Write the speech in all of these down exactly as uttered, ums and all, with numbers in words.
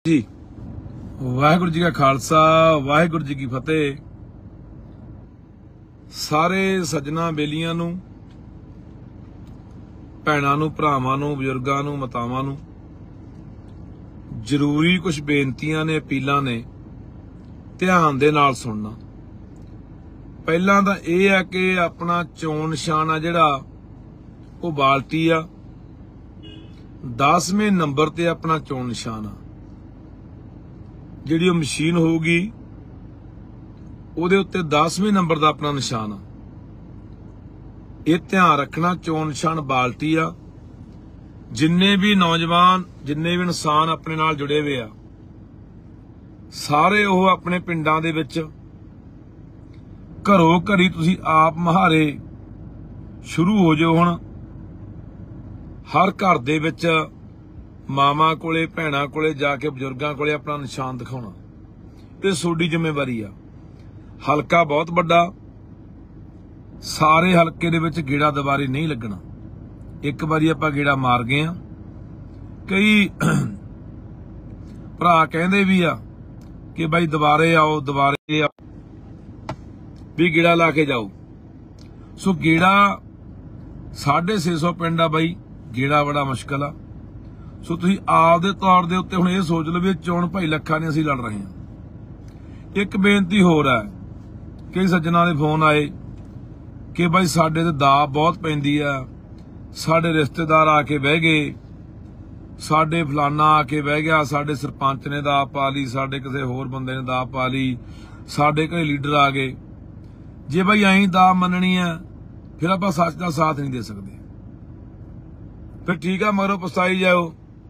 जी वाहिगुरू जी का खालसा वाहिगुरू जी की फतेह। सारे सज्जना बेलियां नूं भैणां नूं भरावां नूं बजुर्गां नूं मातावां नूं जरूरी कुछ बेनतियां ने अपीलां ने ध्यान दे नाल सुनना। पहलां तां इह है कि अपना चोण निशान आ जिहड़ा वो बाल्टी आ, दसवें नंबर ते अपना चोण निशान आ। जिहड़ी मशीन होगी उहदे उत्ते दसवें नंबर का अपना निशान आ। यह ध्यान रखना चोण निशान बाल्टी आ। जिन्ने भी नौजवान जिन्ने भी इंसान अपने नाल जुड़े हुए आ सारे वो अपने पिंडां दे विच घरों घरी तुसीं आप महारे शुरू हो जाओ। हुण हर घर दे विच मामा कोले भैणां कोले जाके बजुर्गां कोले अपना निशान दिखाउणा ये सोडी जिम्मेवारी आ। हलका बहुत वड्डा, सारे हलके दे विच गेड़ा दुबारे नहीं लगना। एक बारी आपां गेड़ा मार गए आ। कई भरा कहंदे भी आ कि भाई दोबारे आओ दोबारे आओ भी गेड़ा ला के जाओ। सो गेड़ा साढ़े छे सौ पिंड आ बाई, गेड़ा बड़ा मुश्किल आ। सो तुसीं आपदे तौर दे उत्ते हुण इह सोच लो भी चोण भाई लखा ने असीं लड़ रहे हां। एक बेनती होर है, कई सज्जनां दे फोन आए कि भाई साडे ते दाब बहुत पैंदी आ, साडे रिश्तेदार आके बह गए, साडे फलाना आके बह गया, साडे सरपंच ने दाब पा ली, साडे किसी होर बंदे ने दाब पा ली, साडे घरे लीडर आ गए। जे भाई ऐं दाब मननी है फिर आपां सच दा साथ नहीं दे सकते। फिर ठीक है मगरों पछताई जाओ।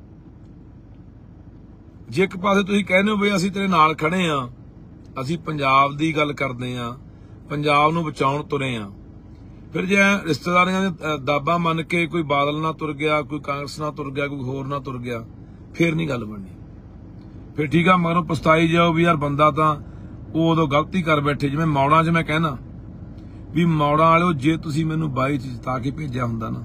जे एक पासे तुसीं कहने हो भी असीं तेरे नाल खड़े आ, असीं पंजाब दी गल करदे आ, पंजाब नूं बचाउण तुरे आ, फिर जे रिश्तेदारियां दे दाबा मन के कोई बादल ना तुर गया, कोई कांग्रेस ना तुर गया, कोई होर ना तुर गया, फिर नहीं गल बननी। फिर ठीक है मगरों पछताई जाओ भी यार बंदा तां वो उदों गलती कर बैठे। जिवें मौड़ां च मैं कहना भी मौड़ां वालिओ जे तुसीं मैनूं बाई च जिता के भेजिया हुंदा ना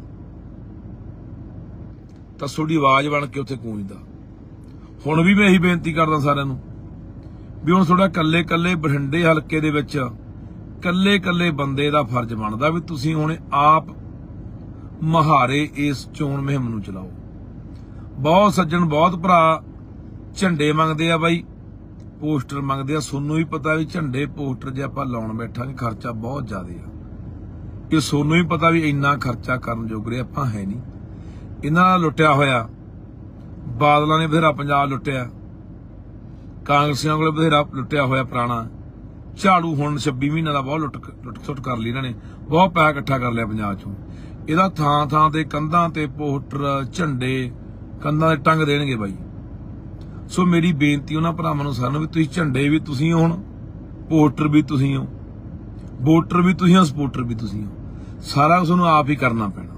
तां तुहाडी आवाज़ बन के उत्थे गूंजदा। हुण भी मैं यही बेनती करदा सारिआं नूं भी हुण तुहाडा कल्ले कल्ले बठिंडे हलके दे विच कल्ले कल्ले बंदे दा फर्ज बनदा भी तुसीं हुण आप महारे इस चोण मुहिम नूं चलाओ। बहुत सज्जण बहुत भरा झंडे मंगदे आ बाई, पोस्टर मंगदे आ। सोनूं भी पता भी झंडे पोस्टर जे आपां लाउण बैठांगे खर्चा बहुत ज़्यादा आ। कि सोनूं भी पता भी इन्ना खर्चा करन जोगरे आपां है नहीं। इन्हां दा लुटिया होया बादलों ने बथेरा पंजाब लुटिया, कांग्रेसियां कोल बथेरा लुटिया होया पुराना, झाड़ू हुण छब्बी महीने का बहुत लुट लुट सुट कर ली इन्होंने, बहुत पैसा इकट्ठा कर लिया पंजाब चों। इहदा थां थां ते कंधां ते पोस्टर झंडे कंधां ते टंग देणगे बाई। सो मेरी बेनती उन्हां भरावां नूं सारिआं नूं भी तुसीं झंडे भी तुसीं हो, पोस्टर भी तुसीं हो, वोटर भी तुसीं हो, सपोर्टर भी तुसीं हो, सारा कुछ तुहानूं आप ही करना पैना।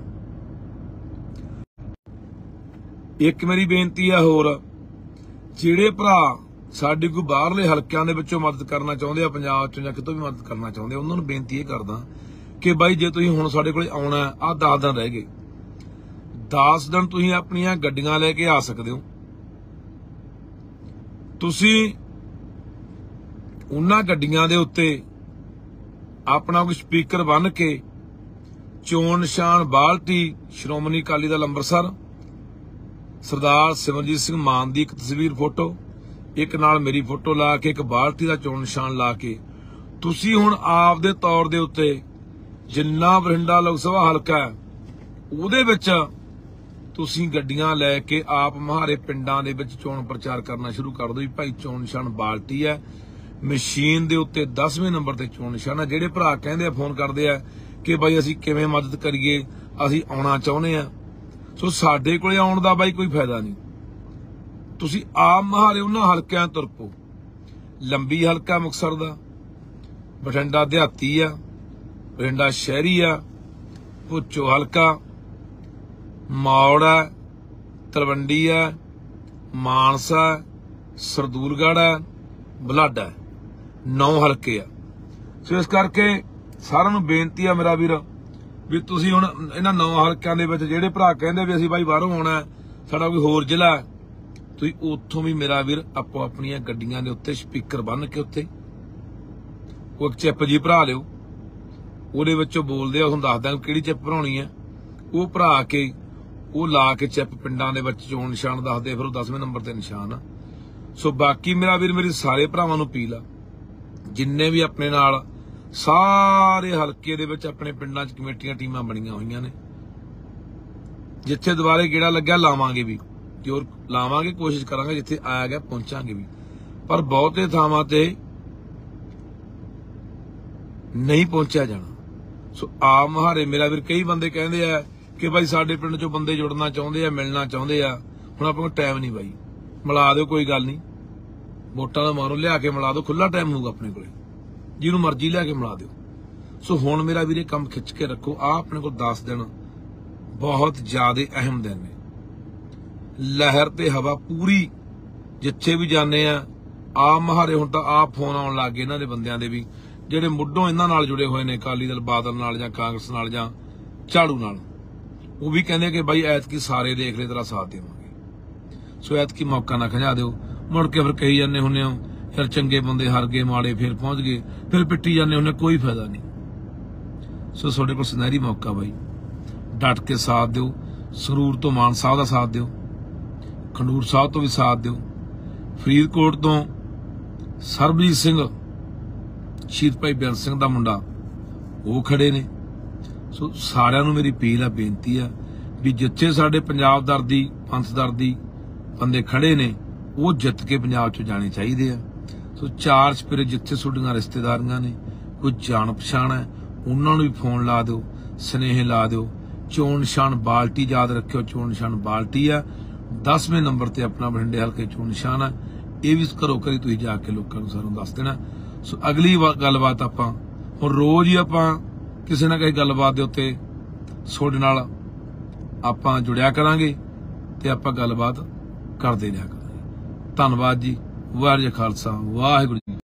एक मेरी बेनती है होर, जिहड़े भरा साडी कोई बाहरले हलकिआं दे विचों मदद करना चाहुंदे आ, पंजाब चों जां कितों भी मदद करना चाहुंदे आ, उन्हां नूं बेनती इह करदा कि बाई जे तुसीं हुण साडे कोल आउणा आ, दस दिन रह गए, दस दिन तुसीं अपणीआं गड्डियां लैके आ सकदे हो। तुसीं उन्हां गड्डियां दे उत्ते अपना कोई स्पीकर बन के चोण निशान बाल्टी श्रोमणी अकाली दल अंमृतसर सरदार सिमरजीत सिंह मान की एक तस्वीर फोटो, एक नाल मेरी फोटो ला के एक बाल्टी का चोण निशान ला के तुसीं हुण आप दे तौर दे उत्ते जिन्ना बठिंडा लोक सभा हलका है उहदे विच तुसीं गड्डियां लैके आप महारे पिंडां दे विच चोण प्रचार करना शुरू कर दो। भाई चोण निशान बाल्टी है, मशीन दे उत्ते दसवें नंबर ते चोण निशान है। जिहड़े भरा कहंदे आ फोन करदे आ कि भाई असीं किवें मदद करिए, असीं आउणा चाहुंदे आ, सो साडे कोले आउण दा बाई कोई फायदा नहीं। तुसीं आप महारे उन्हां हलकिआं तुर पो। लंबी हलका मुकतसर दा, बठिंडा देहाती आ, बठिंडा शहरी आ, भुच्चो हलका, मौड़ है, तलवंडी है, मानसा है, सरदूलगढ़ है, बलाडा है, नौ हलके आ। सो इस करके सारिआं नूं बेनती आ मेरा वीर भी तुसीं हुण इन्हां नौ हलकिआं दे विच जिहड़े भरा कहंदे भी असीं बाई बाहरों आउणा, साडा कोई होर जिला ਤੁਸੀਂ ਉੱਥੋਂ ਵੀ ਮੇਰਾ ਵੀਰ ਆਪੋ ਆਪਣੀਆਂ ਗੱਡੀਆਂ ਦੇ ਉੱਤੇ ਸਪੀਕਰ ਬੰਨ ਕੇ ਉੱਤੇ ਉਹ ਇੱਕ ਚਿੱਪ ਜੀ ਭਰਾ ਲਿਓ, ਉਹਦੇ ਵਿੱਚੋਂ ਬੋਲਦੇ ਆ, ਤੁਹਾਨੂੰ ਦੱਸਦਾ ਕਿਹੜੀ ਚਿੱਪ ਭਰਾਉਣੀ ਹੈ। ਉਹ ਭਰਾ ਕੇ ਉਹ ਲਾ ਕੇ ਚਿੱਪ ਪਿੰਡਾਂ ਦੇ ਵਿੱਚ ਚੋਣ ਨਿਸ਼ਾਨ ਦੱਸਦੇ, ਫਿਰ ਉਹ ਦਸਵੇਂ ਨੰਬਰ ਤੇ ਨਿਸ਼ਾਨ ਆ। ਸੋ ਬਾਕੀ ਮੇਰਾ ਵੀਰ ਮੇਰੀ ਸਾਰੇ ਭਰਾਵਾਂ ਨੂੰ ਅਪੀਲ ਆ, ਜਿੰਨੇ ਵੀ ਆਪਣੇ ਨਾਲ ਸਾਰੇ ਹਲਕੇ ਦੇ ਵਿੱਚ ਆਪਣੇ ਪਿੰਡਾਂ 'ਚ ਕਮੇਟੀਆਂ ਟੀਮਾਂ ਬਣੀਆਂ ਹੋਈਆਂ ਨੇ, ਜਿੱਥੇ ਦੁਬਾਰੇ ਗੇੜਾ ਲੱਗਿਆ ਲਾਵਾਂਗੇ ਵੀ, ਜ਼ੋਰ ਲਾਵਾਂਗੇ, ਕੋਸ਼ਿਸ਼ ਕਰਾਂਗੇ ਜਿੱਥੇ ਆਇਆ ਗਿਆ ਪਹੁੰਚਾਂਗੇ ਵੀ। ਪਰ ਬਹੁਤੇ ਥਾਵਾਂ ਤੇ ਨਹੀਂ ਪਹੁੰਚਿਆ ਜਾਣਾ। ਸੋ ਆਪ ਮੁਹਾਰੇ ਮੇਰਾ ਵੀਰ ਕਈ ਬੰਦੇ ਕਹਿੰਦੇ ਆ ਕਿ ਬਾਈ ਸਾਡੇ ਪਿੰਡ 'ਚੋਂ ਬੰਦੇ ਜੁੜਨਾ ਚਾਹੁੰਦੇ ਆ, ਮਿਲਣਾ ਚਾਹੁੰਦੇ ਆ। ਹੁਣ ਆਪਾਂ ਕੋਲ ਟਾਈਮ ਨਹੀਂ ਬਾਈ, ਮਿਲਾ ਦਿਓ, ਕੋਈ ਗੱਲ ਨਹੀਂ, ਵੋਟਾਂ ਦਾ ਮਾਰੋ ਲਿਆ ਕੇ ਮਿਲਾ ਦਿਓ, ਖੁੱਲਾ ਟਾਈਮ ਹੋਊਗਾ ਆਪਣੇ ਕੋਲੇ, ਜਿਹਨੂੰ ਮਰਜ਼ੀ ਲਿਆ ਕੇ ਮਿਲਾ ਦਿਓ। ਸੋ ਹੁਣ ਮੇਰਾ ਵੀਰੇ ਕੰਮ ਖਿੱਚ ਕੇ ਰੱਖੋ। ਆ ਆਪਣੇ ਕੋਲ ਦਸ ਦਿਨ ਬਹੁਤ ਜ਼ਿਆਦਾ ਅਹਿਮ ਦਿਨ ਨੇ, ਲਹਿਰ ਤੇ ਹਵਾ ਪੂਰੀ, ਜਿੱਥੇ ਵੀ ਜਾਂਦੇ ਆ ਆ ਮੁਹਾਰੇ ਹੁਣ ਤਾਂ ਆਪ ਫੋਨ ਆਉਣ ਲੱਗ ਗਏ ਇਹਨਾਂ ਦੇ ਬੰਦਿਆਂ ਦੇ ਵੀ, ਜਿਹੜੇ ਮੁੱਢੋਂ ਇਹਨਾਂ ਨਾਲ ਜੁੜੇ ਹੋਏ ਨੇ, ਅਕਾਲੀ ਦਲ, ਬਾਦਲ ਨਾਲ ਜਾਂ ਕਾਂਗਰਸ ਨਾਲ ਜਾਂ ਝਾੜੂ ਨਾਲ। ਉਹ ਵੀ ਕਹਿੰਦੇ ਕਿ ਬਾਈ ਐਤਕੀ ਸਾਰੇ ਦੇਖ ਲੈ ਤੇਰਾ ਸਾਥ ਦੇਵਾਂਗੇ। ਸੋ ਐਤਕੀ ਮੌਕਾ ਨਾ ਖਜਾ ਦਿਓ। ਮੁੜ ਕੇ ਫਿਰ ਕਹੀ ਜਾਂਦੇ ਹੁੰਦੇ ਹੋ ਫਿਰ ਚੰਗੇ ਬੰਦੇ ਹਾਰ ਗਏ, ਮਾੜੇ ਫਿਰ ਪਹੁੰਚ ਗਏ, ਫਿਰ ਪਿੱਟੀ ਜਾਂਦੇ ਹੁੰਦੇ, ਕੋਈ ਫਾਇਦਾ ਨਹੀਂ। ਸੋ ਤੁਹਾਡੇ ਕੋਲ ਸੁਨਹਿਰੀ ਮੌਕਾ ਬਾਈ, ਡਟ ਕੇ ਸਾਥ ਦਿਓ। ਸਰੂਰ ਤੋਂ ਮਾਨ ਸਾਹਿਬ ਦਾ ਸਾਥ ਦਿਓ, ਖੰਡੂਰ ਸਾਹਿਬ ਤੋਂ ਵੀ ਸਾਥ ਦਿਓ, ਫਰੀਦਕੋਟ ਤੋਂ ਸਰਬਜੀਤ ਸਿੰਘ, ਸ਼ਹੀਦ ਭਾਈ ਬੇਅੰਤ ਸਿੰਘ ਦਾ ਮੁੰਡਾ, ਉਹ ਖੜੇ ਨੇ। ਸੋ ਸਾਰਿਆਂ ਨੂੰ ਮੇਰੀ ਅਪੀਲ ਆ, ਬੇਨਤੀ ਆ ਵੀ ਜਿੱਥੇ ਸਾਡੇ ਪੰਜਾਬ ਦਰਦੀ, ਪੰਥ ਦਰਦੀ ਬੰਦੇ ਖੜੇ ਨੇ, ਉਹ ਜਿੱਤ ਕੇ ਪੰਜਾਬ 'ਚ ਜਾਣੇ ਚਾਹੀਦੇ ਆ। ਸੋ ਚਾਰ ਸਪੇਰੇ ਜਿੱਥੇ ਤੁਹਾਡੀਆਂ ਰਿਸ਼ਤੇਦਾਰੀਆਂ ਨੇ, ਕੋਈ ਜਾਣ ਪਛਾਣ ਹੈ, ਉਹਨਾਂ ਨੂੰ ਵੀ ਫੋਨ ਲਾ ਦਿਓ, ਸੁਨੇਹੇ ਲਾ ਦਿਓ। ਚੋਣ ਨਿਸ਼ਾਨ ਬਾਲਟੀ ਯਾਦ ਰੱਖਿਓ, ਚੋਣ ਨਿਸ਼ਾਨ ਬਾਲਟੀ ਆ, ਦਸਵੇਂ ਨੰਬਰ ਤੇ ਆਪਣਾ ਬਠਿੰਡੇ ਹਲਕੇ ਚੋਣ ਨਿਸ਼ਾਨ ਆ। ਇਹ ਵੀ ਘਰੋ ਘਰੀ ਤੁਸੀਂ ਜਾ ਕੇ ਲੋਕਾਂ ਨੂੰ ਸਾਨੂੰ ਦੱਸ ਦੇਣਾ। ਸੋ ਅਗਲੀ ਗੱਲਬਾਤ ਆਪਾਂ ਹੁਣ ਰੋਜ਼ ਹੀ ਆਪਾਂ ਕਿਸੇ ਨਾ ਕਿਸੇ ਗੱਲਬਾਤ ਦੇ ਉੱਤੇ ਤੁਹਾਡੇ ਨਾਲ ਆਪਾਂ ਜੁੜਿਆ ਕਰਾਂਗੇ ਤੇ ਆਪਾਂ ਗੱਲਬਾਤ ਕਰਦੇ ਰਿਹਾ ਕਰਾਂਗੇ। ਧੰਨਵਾਦ ਜੀ। ਵਾਹਿਗੁਰੂ ਜੀ ਕਾ ਖਾਲਸਾ, ਵਾਹਿਗੁਰੂ।